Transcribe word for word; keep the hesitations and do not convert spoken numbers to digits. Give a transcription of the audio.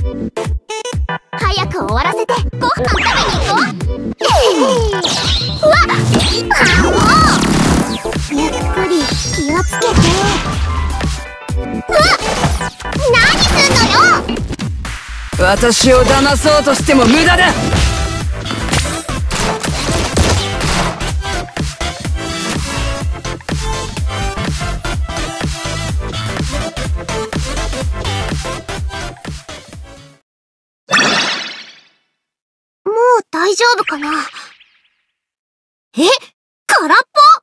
早く終わらせてご飯食べに行こう。うわっ、あ、もうゆっくり気をつけて。うわっ、何すんのよ。 私を騙そうとしても無駄だ。 もう大丈夫かな。え、空っぽ？